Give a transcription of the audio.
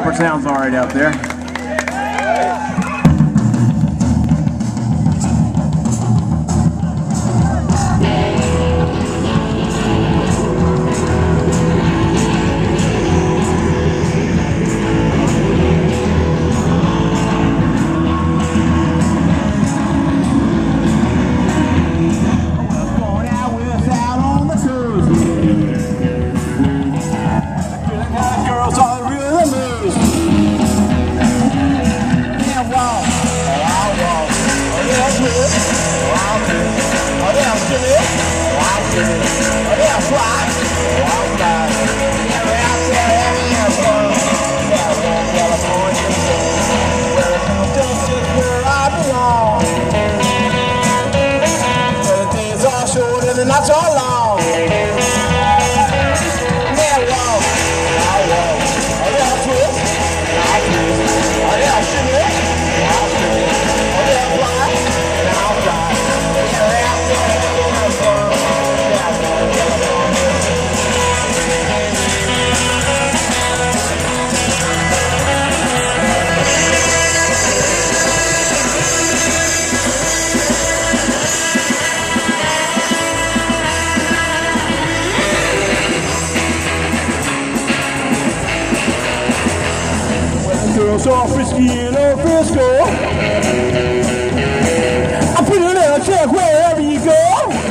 hope our sound's all right out there. Not so long. Girls all frisky and all Frisco. I put it in a check wherever you go.